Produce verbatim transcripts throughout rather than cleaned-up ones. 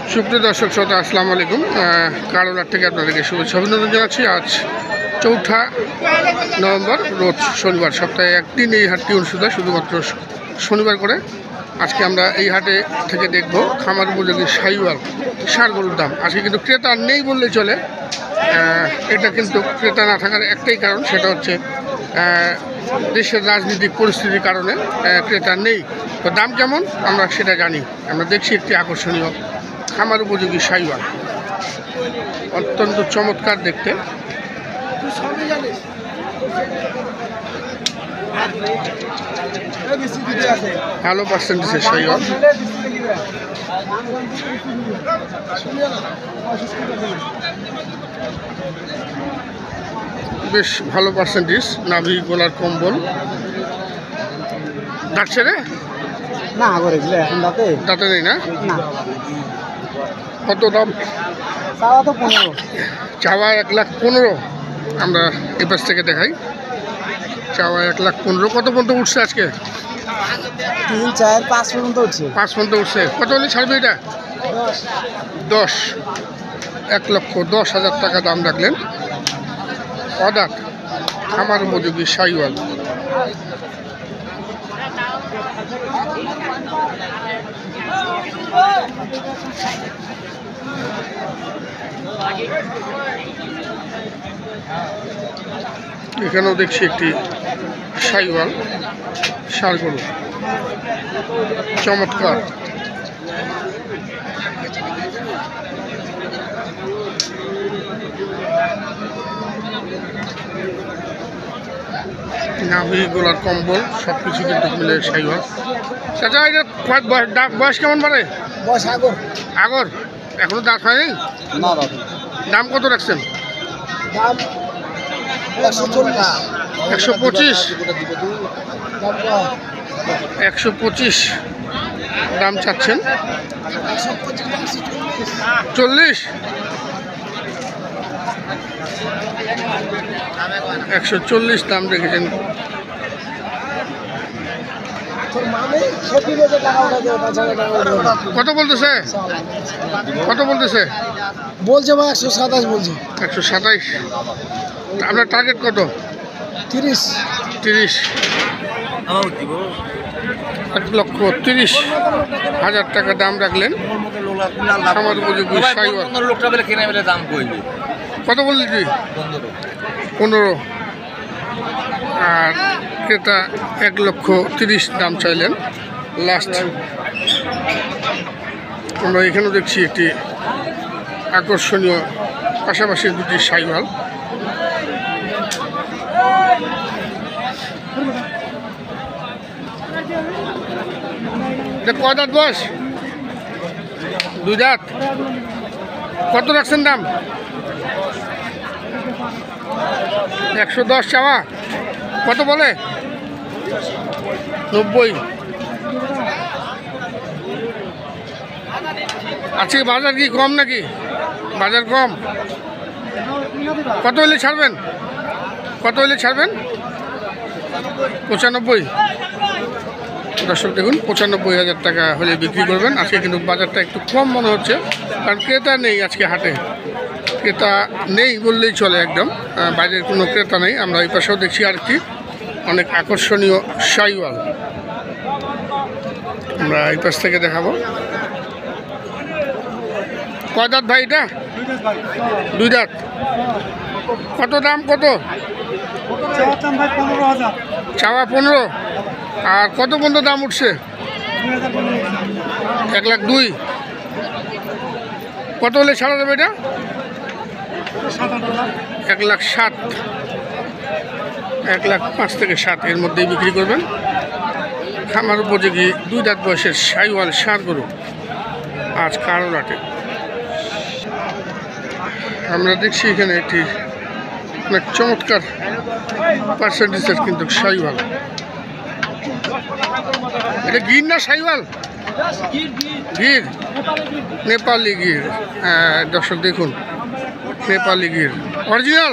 সুপ্রিয় দর্শক শ্রোতা, আসসালামু আলাইকুম। কারোলার থেকে আপনাদেরকে শুভেচ্ছা অভিনন্দন জানাচ্ছি। আজ চৌঠা নভেম্বর, রোজ শনিবার। সপ্তাহে একদিন এই হাটটি অনুষ্ঠিত হয়, শুধুমাত্র শনিবার করে। আজকে আমরা এই হাটে থেকে দেখব খামার উপযোগী শাহিওয়াল ষাঁড় গরুর দাম। আজকে কিন্তু ক্রেতা নেই বললেই চলে। এটা কিন্তু ক্রেতা না থাকার একটাই কারণ, সেটা হচ্ছে দেশের রাজনৈতিক পরিস্থিতির কারণে ক্রেতা নেই। তো দাম কেমন আমরা সেটা জানি। আমরা দেখছি একটি আকর্ষণীয় খামার উপযোগী শাহিওয়াল, অত্যন্ত চমৎকার দেখতে। ভালো পার্সেন্টেজের শাহিওয়াল, বেশ ভালো পার্সেন্টেজ। নাভি গোলার কম্বল। ডাকছে রে না এখন দাঁতে দাঁতে নেই না? কত দাম? চাওয়া তো পনেরো। চাওয়া এক লাখ পনেরো। আমরা এ পাশ থেকে দেখাই। চাওয়া এক লাখ পনেরো। কত পর্যন্ত উঠছে আজকে? তিন চার পাঁচ পর্যন্ত উঠছে। পাঁচ পর্যন্ত উঠছে। কত হলে ছাড়বে এটা? দশ। এক লক্ষ দশ হাজার টাকা দাম রাখলেন। অদাত খামার উপযোগী শাহিওয়াল। এখানেও দেখছি একটি শাহিওয়াল ষাঁড় গরু, চমৎকার। নাভি গোলার কম্বল সব কিছু কিন্তু মিলে শাহিওয়াল। চাচা, এটা বয়স কেমন বাড়ে? বয়স আগর আগর এখনো দাঁত হয়নি? না। দাম কত রাখছেন? দাম একশো চল্লিশ। একশো পঁচিশ। একশো পঁচিশ দাম চাচ্ছেন। চল্লিশ। একশো চল্লিশ দাম রেখেছেন। কত বলতেছে? কত বলতেছে? বলছে ভাই একশো সাতাশ বলছে। একশো সাতাইশ। আপনার টার্গেট কত? তিরিশ। তিরিশ। এক লক্ষ তিরিশ হাজার টাকা দাম রাখলেন খামার উপযোগী শাহিওয়াল। কত বললি তুই? পনেরো। আর ক্রেতা এক লক্ষ তিরিশ দাম চাইলেন লাস্ট। আমরা এখানেও দেখছি একটি আকর্ষণীয় পাশাপাশি দুটি শাহিওয়াল। কয় দাঁত বয়স? দুই দাঁত। কত রাখছেন দাম? একশো দশ চাওয়া। কত বলে? নব্বই। আজকে বাজার কি কম নাকি? বাজার কম। কত হলে ছাড়বেন? কত হলে ছাড়বেন? পঁচানব্বই। দর্শক দেখুন, পঁচানব্বই হাজার টাকা হলে বিক্রি করবেন। আজকে কিন্তু বাজারটা একটু কম মনে হচ্ছে, কারণ ক্রেতা নেই আজকে হাটে। ক্রেতা নেই বললেই চলে, একদম বাইরের কোনো ক্রেতা নেই। আমরা এই পাশেও দেখছি আরেকটি অনেক আকর্ষণীয় শাহিওয়াল, আমরা এই পাশ থেকে দেখাবো। কয় দাঁত ভাই এটা? দুই দাঁত। কত দাম? কত চাওয়া? পনেরো। আর কত পর্যন্ত দাম উঠছে? এক লাখ দুই। কত হলে ছাড়া যাবে এটা? এক লাখ সাত। এক লাখ পাঁচ থেকে সাত এর মধ্যেই বিক্রি করবেন। খামার উপযোগী দুই দাঁত বয়সের শাহিওয়াল ষাঁড় গরু আজ কারোলাটে। আমরা দেখছি এখানে একটি অনেক চমৎকার পার্সেন্টেজের কিন্তু শাহিওয়াল। এটা গির না শাহিওয়াল? গির, নেপালি গির। দর্শক দেখুন, নেপালি গির অরিজিনাল।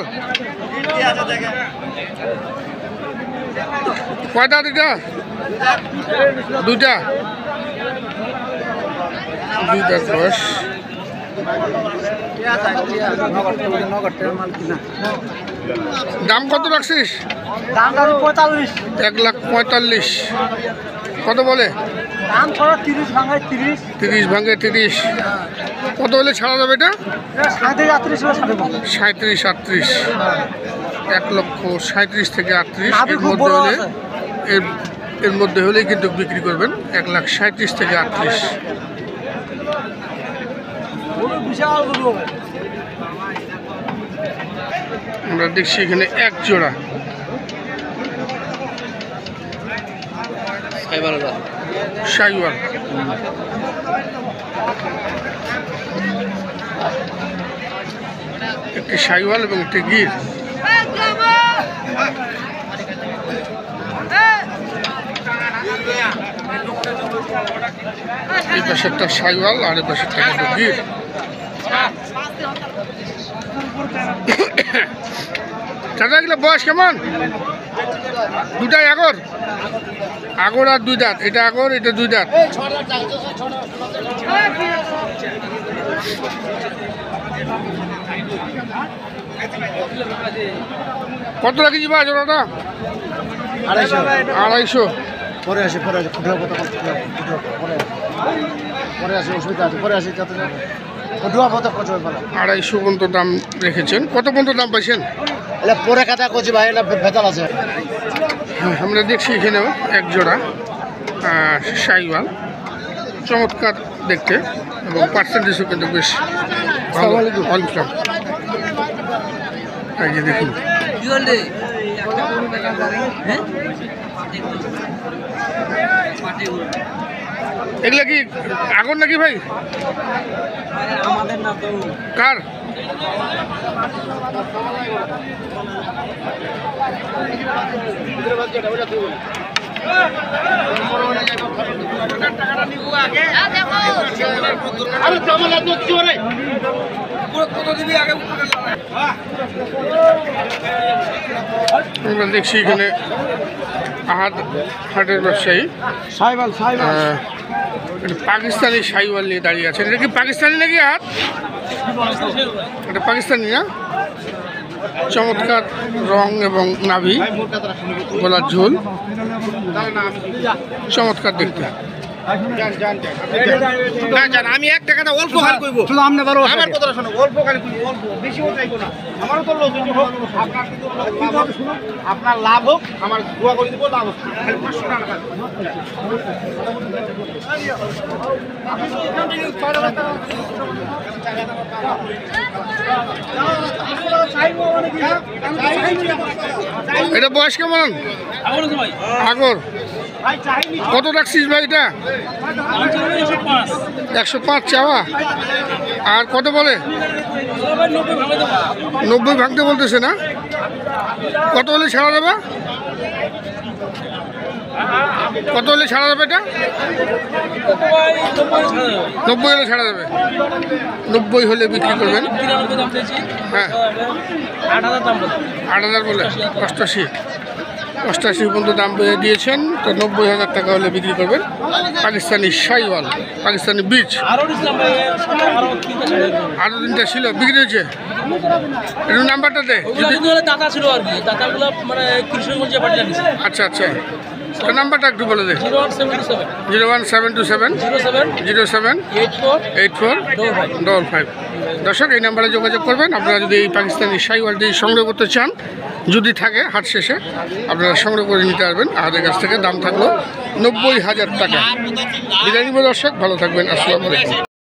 কয়টা? দুইটা দুইটা দুইটা বয়স দাম কত রাখছিস? পঁয়তাল্লিশ। এক লাখ পঁয়তাল্লিশ। কত বলে? দাম ছড়া তিরিশ ভাঙায় তিরিশ। তিরিশ ভাঙে তিরিশ। কত হলে ছাড়া যাবে এটা? সাঁত্রিশ আটত্রিশ সাঁত্রিশ আটত্রিশ। এক লক্ষ সাঁত্রিশ থেকে আটত্রিশ নাভি এর খুব মধ্যে বড় হলে আছে। এর এর মধ্যে হলেই কিন্তু বিক্রি করবেন। এক লাখ সাঁত্রিশ থেকে আটত্রিশ। বিশাল গরু। আমরা দেখছি এখানে এক জোড়া শাইওয়াল। একটি শাইওয়াল এবং একটি গির। এই পাশে একটা শাইওয়াল আর এই পাশে একটা কিন্তু গির। চাচা এগুলো বয়স কেমন? দুটাই আগর? আগর আর দুই দাঁত। এটা আগর, এটা দুই দাঁত। কত রাখি বা জোড়াটা? আড়াইশো। আড়াইশো। পরে আসি পরে আসি ফুটুয়া পথা পরে পরে আসি অসুবিধা আছে পরে আসি যাতে ফুটুয়া পথা পচবে পারে। আড়াইশো পর্যন্ত দাম রেখেছেন। কত পর্যন্ত দাম পাইছেন? এলে পরে কাটা করছি ভাই, এটা ভেতাল আছে। হ্যাঁ, আমরা দেখছি এখানেও এক জোড়া শাইওয়াল, চমৎকার দেখতে এবং পার্সেন্টেজও কিন্তু বেশ ভালো। ওয়েলকাম। এই যে দেখুন, এগুলা কি আগর নাকি ভাই? কার? আমরা দেখছি এখানে আহাদ হাটের ব্যবসায়ী সাইবাল সাইবাল আহ, এটা পাকিস্তানি শাইওয়াল নিয়ে দাঁড়িয়ে আছে। এটা কি পাকিস্তানি নাকি হাত? এটা পাকিস্তানি না? চমৎকার রং এবং নাভি, গলার ঝোল, চমৎকার দেখতে। আমি এক টাকাটা অল্প খালি করবো, শুধু আপনি বারো আমার কথাটা শোনো, অল্প খালি করবো, অল্প বেশি চাইবো না। আমারও তো লোক হোক, আপনার কিন্তু লাভ হোক, আপনার লাভ হোক, আমার দোয়া করে দিব, লাভ হোক। খালি পাঁচশো টাকা খালি। এটা বয়স কেমন? আগর। কত রাখছিস ভাই এটা? একশো পাঁচ চাওয়া। আর কত বলে? নব্বই ভাঙতে বলতেছে না? কত হলে ছাড়া যাবে? কত হলে ছাড়া যাবে এটা? নব্বই হলে ছাড়া যাবে। নব্বই হলে বিক্রি করবেন। হ্যাঁ, আট হাজার বলে অষ্টাশি। অষ্টাশি পর্যন্ত দাম বেড়ে দিয়েছেন, তো নব্বই হাজার টাকা হলে বিক্রি করবেন। পাকিস্তানি শাইওয়াল, পাকিস্তানি বীজ। আরও তিনটা ছিল, বিক্রি হয়েছে। একটু নাম্বারটা দে। দাতা ছিল আর কি, দাতাগুলো মানে কৃষ্ণগঞ্জে পাঠিয়ে দিচ্ছে। আচ্ছা আচ্ছা, তো নাম্বারটা একটু বলে দে। Zero one seven two seven zero one seven two seven zero seven zero seven eight four eight four double five. Double five. দর্শক, এই নাম্বারে যোগাযোগ করবেন আপনারা যদি এই পাকিস্তানি শাইওয়ালটি সংগ্রহ করতে চান। যদি থাকে হাট শেষে আপনারা সংগ্রহ করে নিতে পারবেন। আমাদের কাছ থেকে দাম থাকলো নব্বই হাজার টাকা। বিদায় নিব দর্শক, ভালো থাকবেন। আসসালামু আলাইকুম।